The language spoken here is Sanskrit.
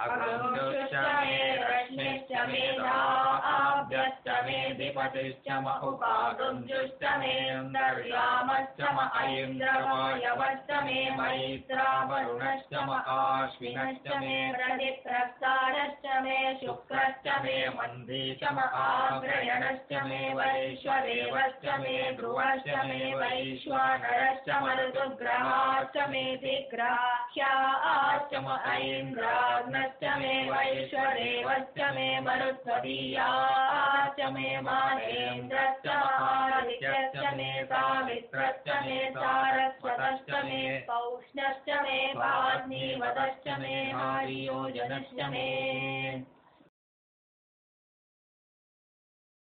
अग्निश्च मे रश्मिश्च मे आभ्यश्च मे विपतिश्च म उपागुंजुश्च मे अन्तर्यामश्च म ऐन्द्रवायवश्च मे मैत्रावरुणश्च म आश्विनश्च मे प्रतिप्रस्तारश्च मे शुक्रश्च मे मन्दी च म आग्रयणश्च मे वैश्वदेवश्च मे ध्रुवश्च मे वैश्वानरश्च मरुतुग्रहाश्च मे दिग्राह्याश्च म ऐन्द्राग्नश्च मे वैश्वदेवश्च मे मरुत्वदीयाश्च मे माहेन्द्रश्च आदित्यश्च मे सावित्रश्च मे सारस्वतश्च मे पौष्णश्च मे वाग्मीवदश्च मे आर्योजनश्च मे